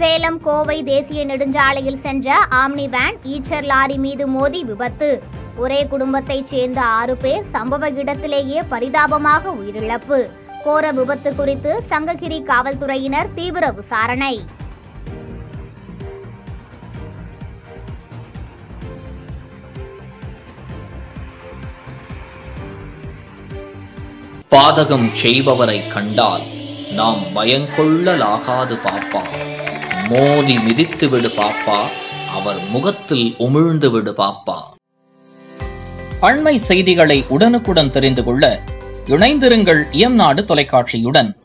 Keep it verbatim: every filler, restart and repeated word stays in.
சேலம் கோவை தேசிய நெடுஞ்சாலையில் சென்ற ஆம்னி வேன் ஈச்சர் லாரி மீது மோதி விபத்து. ஒரே குடும்பத்தைச் சேர்ந்த ஆறு பேர் சம்பவ இடத்திலேயே பரிதாபமாக உயிரிழப்பு. கோர விபத்து குறித்து சங்ககிரி காவல்துறையினர் தீவிர விசாரணை. பாதகம் செய்பவரை கண்டால் நாம் பயங்கொள்ளலாகாது பாப்பா. மோதி மிதித்து விடு பாப்பா, அவர் முகத்தில் உமிழ்ந்து விடு பாப்பா. அண்மை செய்திகளை உடனுக்குடன் தெரிந்து கொள்ள இணைந்திருங்கள் இயம்நாடு தொலைக்காட்சியுடன்.